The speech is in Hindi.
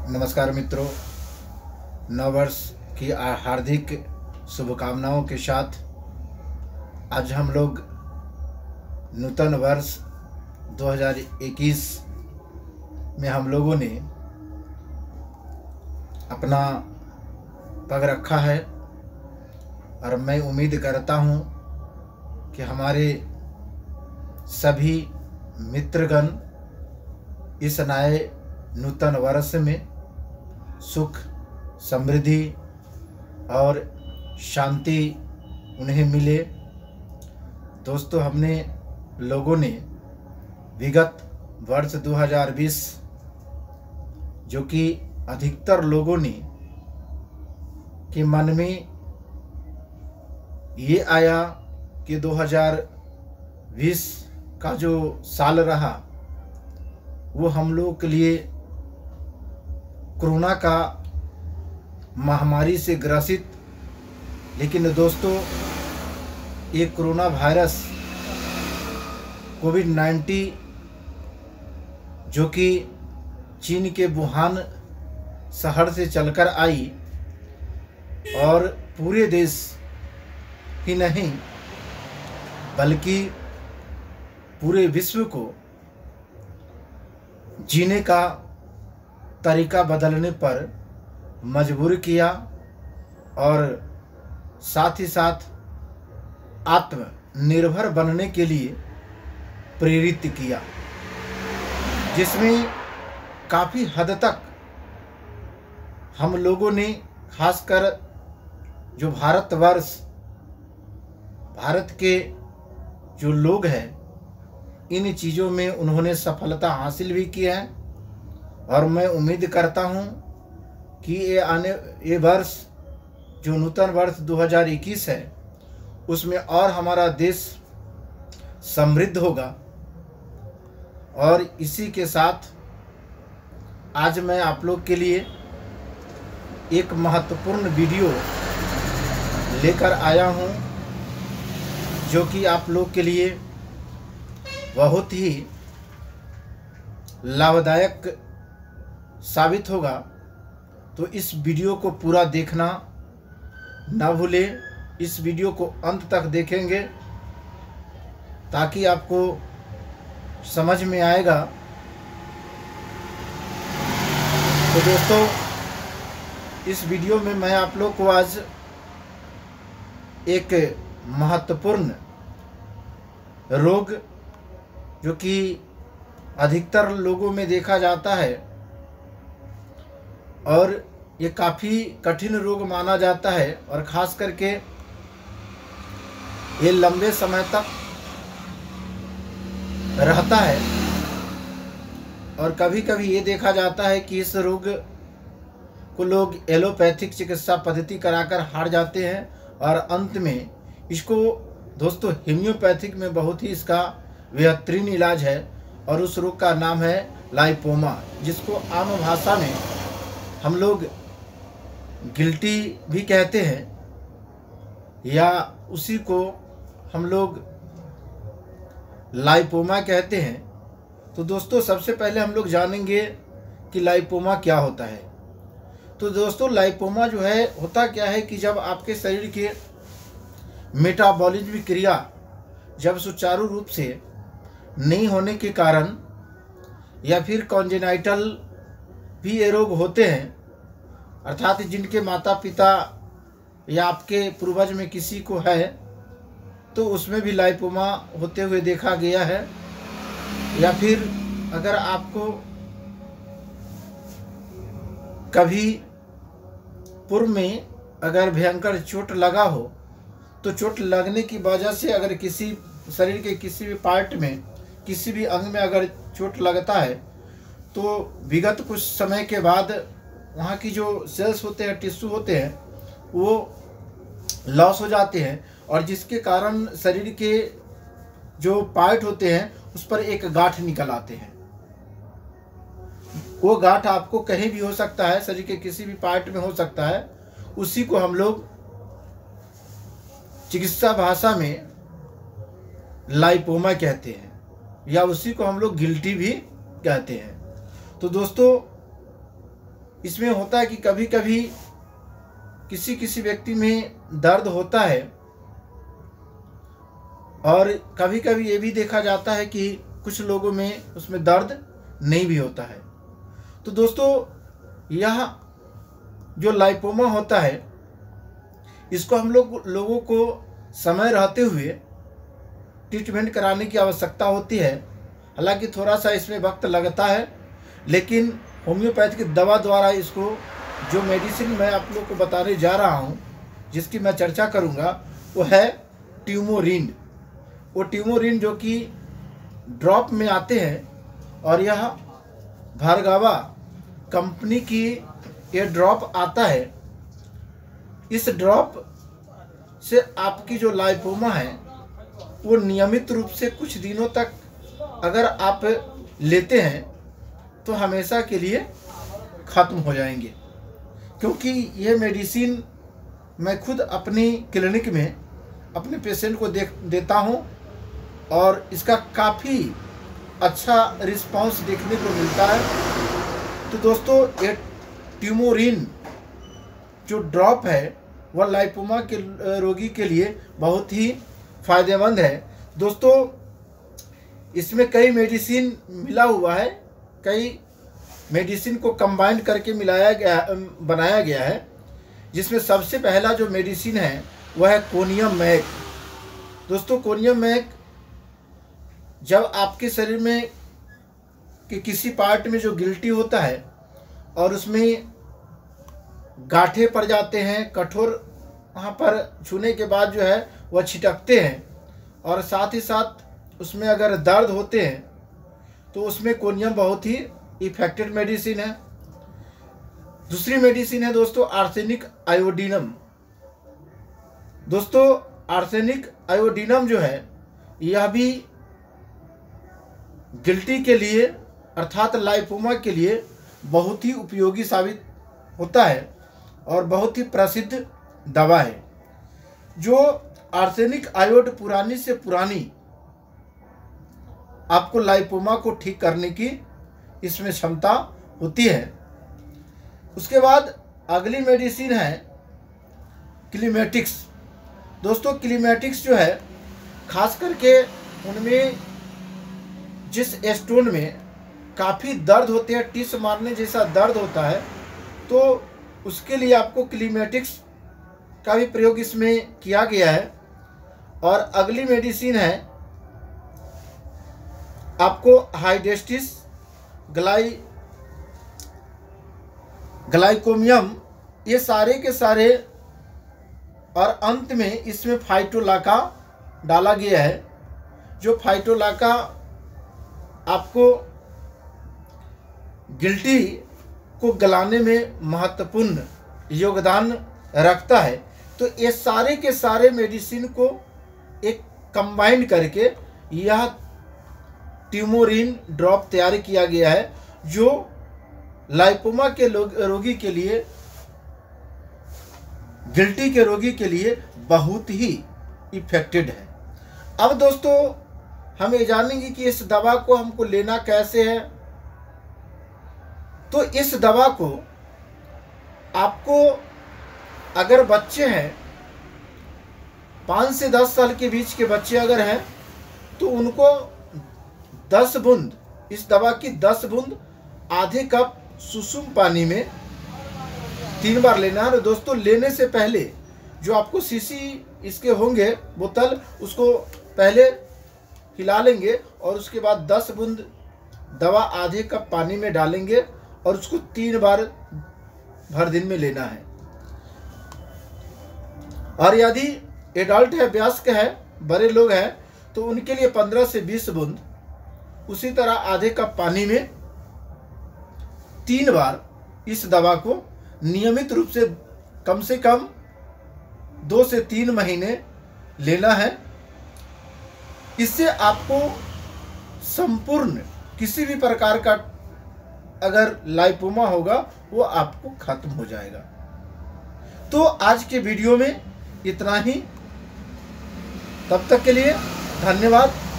नमस्कार मित्रों, नववर्ष की हार्दिक शुभकामनाओं के साथ आज हम लोग नूतन वर्ष 2021 में हम लोगों ने अपना पग रखा है और मैं उम्मीद करता हूँ कि हमारे सभी मित्रगण इस नए नूतन वर्ष में सुख, समृद्धि और शांति उन्हें मिले। दोस्तों, हमने लोगों ने विगत वर्ष 2020 जो कि अधिकतर लोगों ने के मन में ये आया कि 2020 का जो साल रहा वो हम लोगों के लिए कोरोना का महामारी से ग्रसित, लेकिन दोस्तों ये कोरोना वायरस कोविड-19 जो कि चीन के वुहान शहर से चलकर आई और पूरे देश ही नहीं बल्कि पूरे विश्व को जीने का तरीका बदलने पर मजबूर किया और साथ ही साथ आत्मनिर्भर बनने के लिए प्रेरित किया, जिसमें काफ़ी हद तक हम लोगों ने, खासकर जो भारतवर्ष, भारत के जो लोग हैं, इन चीज़ों में उन्होंने सफलता हासिल भी की है। और मैं उम्मीद करता हूं कि ये वर्ष जो नूतन वर्ष 2021 है उसमें और हमारा देश समृद्ध होगा। और इसी के साथ आज मैं आप लोग के लिए एक महत्वपूर्ण वीडियो लेकर आया हूं जो कि आप लोग के लिए बहुत ही लाभदायक साबित होगा। तो इस वीडियो को पूरा देखना ना भूलें। इस वीडियो को अंत तक देखेंगे ताकि आपको समझ में आएगा। तो दोस्तों, इस वीडियो में मैं आप लोग को आज एक महत्वपूर्ण रोग जो कि अधिकतर लोगों में देखा जाता है और ये काफ़ी कठिन रोग माना जाता है और ख़ास करके ये लंबे समय तक रहता है और कभी कभी ये देखा जाता है कि इस रोग को लोग एलोपैथिक चिकित्सा पद्धति कराकर हार जाते हैं और अंत में इसको, दोस्तों, होम्योपैथिक में बहुत ही इसका बेहतरीन इलाज है और उस रोग का नाम है लाइपोमा, जिसको आम भाषा में हम लोग गिल्टी भी कहते हैं या उसी को हम लोग लाइपोमा कहते हैं। तो दोस्तों, सबसे पहले हम लोग जानेंगे कि लाइपोमा क्या होता है। तो दोस्तों, लाइपोमा जो है होता क्या है कि जब आपके शरीर के मेटाबॉलिज्म क्रिया जब सुचारू रूप से नहीं होने के कारण या फिर कॉन्जेनाइटल भी ये रोग होते हैं, अर्थात जिनके माता पिता या आपके पूर्वज में किसी को है तो उसमें भी लाइपोमा होते हुए देखा गया है। या फिर अगर आपको कभी पूर्व में अगर भयंकर चोट लगा हो तो चोट लगने की वजह से अगर किसी शरीर के किसी भी पार्ट में, किसी भी अंग में अगर चोट लगता है तो विगत कुछ समय के बाद वहाँ की जो सेल्स होते हैं, टिश्यू होते हैं, वो लॉस हो जाते हैं और जिसके कारण शरीर के जो पार्ट होते हैं उस पर एक गांठ निकल आते हैं। वो गांठ आपको कहीं भी हो सकता है, शरीर के किसी भी पार्ट में हो सकता है। उसी को हम लोग चिकित्सा भाषा में लाइपोमा कहते हैं या उसी को हम लोग गिल्टी भी कहते हैं। तो दोस्तों, इसमें होता है कि कभी कभी किसी किसी व्यक्ति में दर्द होता है और कभी कभी ये भी देखा जाता है कि कुछ लोगों में उसमें दर्द नहीं भी होता है। तो दोस्तों, यह जो लाइपोमा होता है, इसको हम लोगों को समय रहते हुए ट्रीटमेंट कराने की आवश्यकता होती है। हालांकि थोड़ा सा इसमें वक्त लगता है, लेकिन होम्योपैथ की दवा द्वारा इसको, जो मेडिसिन मैं आप लोग को बताने जा रहा हूँ, जिसकी मैं चर्चा करूँगा, वो है ट्यूमोरिन। वो ट्यूमोरिन जो कि ड्रॉप में आते हैं और यह भार्गवा कंपनी की ये ड्रॉप आता है। इस ड्रॉप से आपकी जो लाइपोमा है वो नियमित रूप से कुछ दिनों तक अगर आप लेते हैं तो हमेशा के लिए ख़त्म हो जाएंगे। क्योंकि ये मेडिसिन मैं खुद अपनी क्लिनिक में अपने पेशेंट को देता हूँ और इसका काफ़ी अच्छा रिस्पांस देखने को मिलता है। तो दोस्तों, ये ट्यूमोरिन जो ड्रॉप है वह लाइपोमा के रोगी के लिए बहुत ही फ़ायदेमंद है। दोस्तों, इसमें कई मेडिसिन मिला हुआ है, कई मेडिसिन को कंबाइन करके बनाया गया है, जिसमें सबसे पहला जो मेडिसिन है वह है कोनियम मैक। दोस्तों, कोनियम मैक जब आपके शरीर में कि किसी पार्ट में जो गिल्टी होता है और उसमें गांठें पड़ जाते हैं, कठोर, वहाँ पर छूने के बाद जो है वह छिटकते हैं, और साथ ही साथ उसमें अगर दर्द होते हैं तो उसमें कोनियम बहुत ही इफेक्टिव मेडिसिन है। दूसरी मेडिसिन है दोस्तों आर्सेनिक आयोडीनम। दोस्तों, आर्सेनिक आयोडीनम जो है यह भी गिल्टी के लिए अर्थात लाइपोमा के लिए बहुत ही उपयोगी साबित होता है और बहुत ही प्रसिद्ध दवा है। जो आर्सेनिक आयोड पुरानी से पुरानी आपको लाइपोमा को ठीक करने की इसमें क्षमता होती है। उसके बाद अगली मेडिसिन है क्लीमेटिक्स। दोस्तों, क्लीमेटिक्स जो है खास करके उनमें जिस स्टोन में काफ़ी दर्द होते हैं, टिस मारने जैसा दर्द होता है, तो उसके लिए आपको क्लीमेटिक्स का भी प्रयोग इसमें किया गया है। और अगली मेडिसिन है आपको हाइडेस्टिस ग्लाइकोमियम। ये सारे के सारे, और अंत में इसमें फाइटोलाका डाला गया है। जो फाइटोलाका आपको गिल्टी को गलाने में महत्वपूर्ण योगदान रखता है। तो ये सारे के सारे मेडिसिन को एक कंबाइन करके यह ट्यूमोरिन ड्रॉप तैयार किया गया है, जो लाइपोमा के रोगी के लिए, गिल्टी के रोगी के लिए बहुत ही इफेक्टिव है। अब दोस्तों, हम ये जानेंगे कि इस दवा को हमको लेना कैसे है। तो इस दवा को आपको, अगर बच्चे हैं 5 से 10 साल के बीच के बच्चे अगर हैं, तो उनको 10 बूंद, इस दवा की 10 बूंद आधे कप सुसुम पानी में 3 बार लेना है। दोस्तों, लेने से पहले जो आपको शीशी इसके होंगे बोतल, उसको पहले हिला लेंगे और उसके बाद 10 बूंद दवा आधे कप पानी में डालेंगे और उसको 3 बार भर दिन में लेना है। और यदि एडल्ट है, वयस्क है, बड़े लोग हैं, तो उनके लिए 15 से 20 बूंद उसी तरह आधे कप पानी में 3 बार इस दवा को नियमित रूप से कम 2 से 3 महीने लेना है। इससे आपको संपूर्ण किसी भी प्रकार का अगर लाइपोमा होगा वो आपको खत्म हो जाएगा। तो आज के वीडियो में इतना ही। तब तक के लिए धन्यवाद।